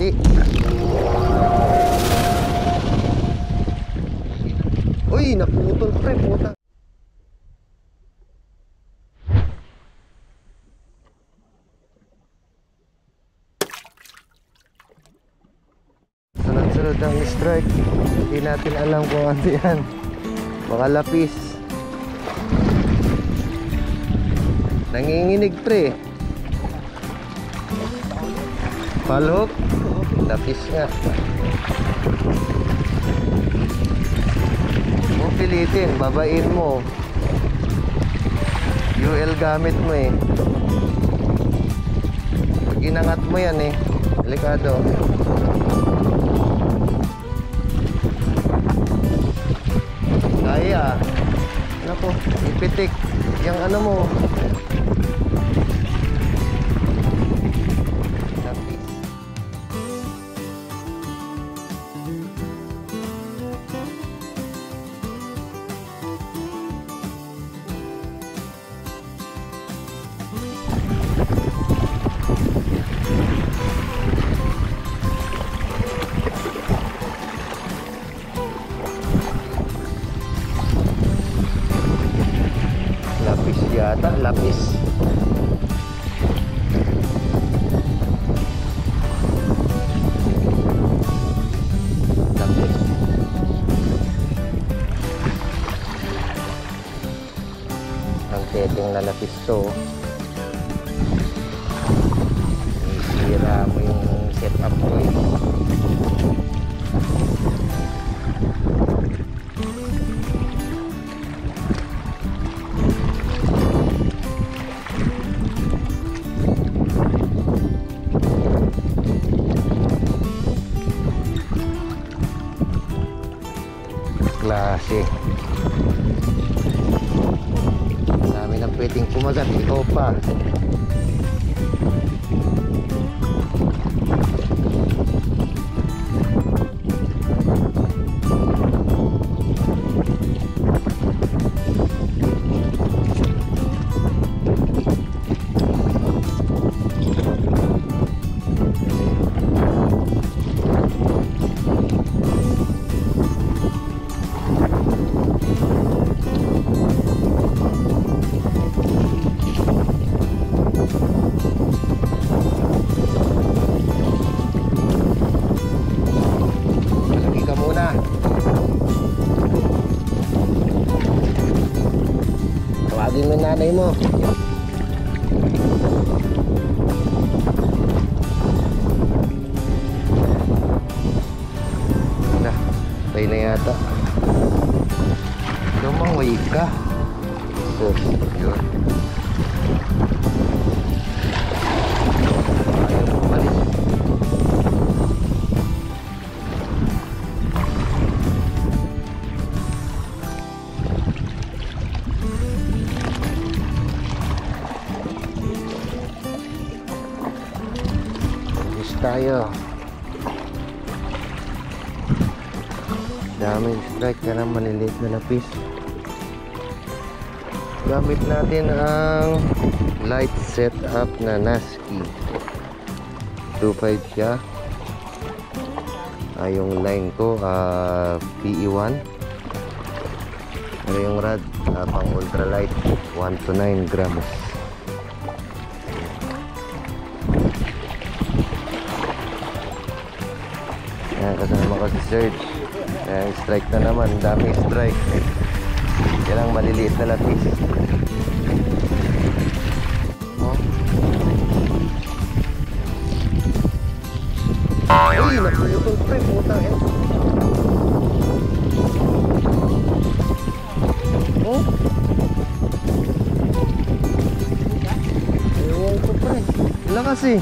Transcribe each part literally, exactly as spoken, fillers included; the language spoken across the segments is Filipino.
mali. Uy, naputol pre, puta. Sunod-sunod ang strike. Hindi natin alam kung ano yan. Baka lapis. Nanginginig pre. Palhok. Lapis nga. Huwag pilitin, babain mo. U L gamit mo eh. Pag inangat mo yan eh, delikado. Kaya. Nako, ipitik yung ano mo. Lapis yata, lapis. Lapis. Ang setting na lapis to. Isira mo yung setup ko eh. Klase. Dami nang pwedeng kumagat. Ikaw pa. Tawagin mo yung nanay mo. Na, tayo na yata. Lumangway ka. So, yun. Ayaw mo palis. Tayo daming strike ka ng maliliit na lapis. Gamit natin ang light setup na Nasky two point five siya. Ay, yung line ko uh, P E one. Pero yung rod uh, pang ultralight one to nine grams. Ayan, kasama ko si Serge. Ayan, strike na naman. Daming strike. Yan ang maliliit na lapis. Oh. Ay, napuyutol pre. Puta yan. Oh. Ewan ko pre. Lakas eh.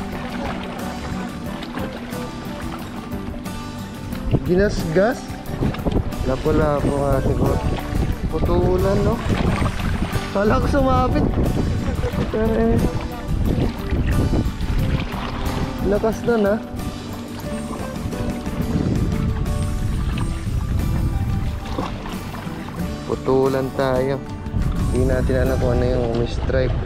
Ginasgas. Lapo-lapo nga siguro. Putulan, no? Kala ko sumapit. Pero eh, lakas na na. Putulan tayo. Hindi natin alam kung ano yung mistripe.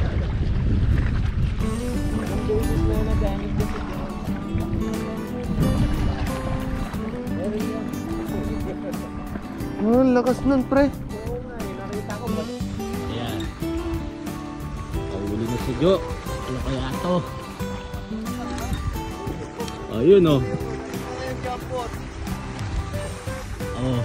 Oh, lakas nun, pre. Oo nga, eh, nakita ko ba? Ayan. Pahuli na si Jo. Ano kaya ito? Ayun oh. Oh.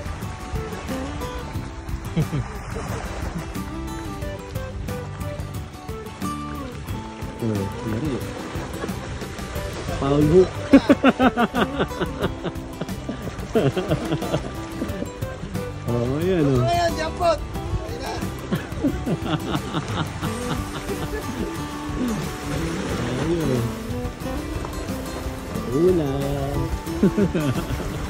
Oh, yari. Foul hook. Oh, ayan oh. Ayan, jackpot! Ayun. Ulam.